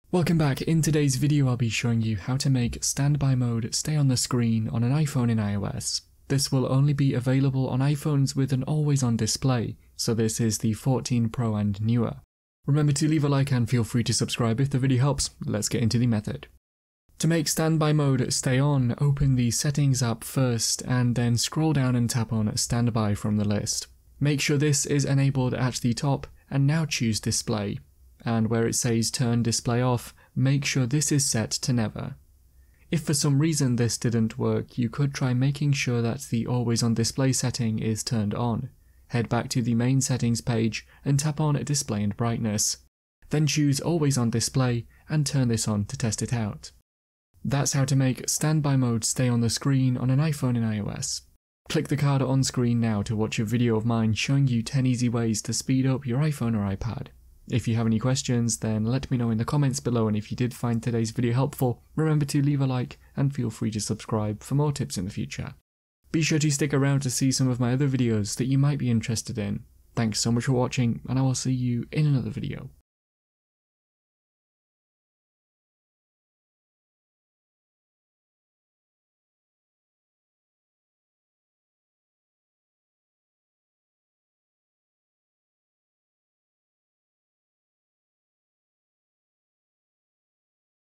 Welcome back. In today's video I'll be showing you how to make standby mode stay on the screen on an iPhone in iOS. This will only be available on iPhones with an always on display, so this is the 14 Pro and newer. Remember to leave a like and feel free to subscribe if the video helps. Let's get into the method. To make standby mode stay on, open the settings app first and then scroll down and tap on standby from the list. Make sure this is enabled at the top and now choose display. And where it says turn display off, make sure this is set to never. If for some reason this didn't work, you could try making sure that the always on display setting is turned on. Head back to the main settings page and tap on display and brightness. Then choose always on display and turn this on to test it out. That's how to make standby mode stay on the screen on an iPhone in iOS. Click the card on screen now to watch a video of mine showing you 10 easy ways to speed up your iPhone or iPad. If you have any questions, then let me know in the comments below, and if you did find today's video helpful, remember to leave a like and feel free to subscribe for more tips in the future. Be sure to stick around to see some of my other videos that you might be interested in. Thanks so much for watching, and I will see you in another video.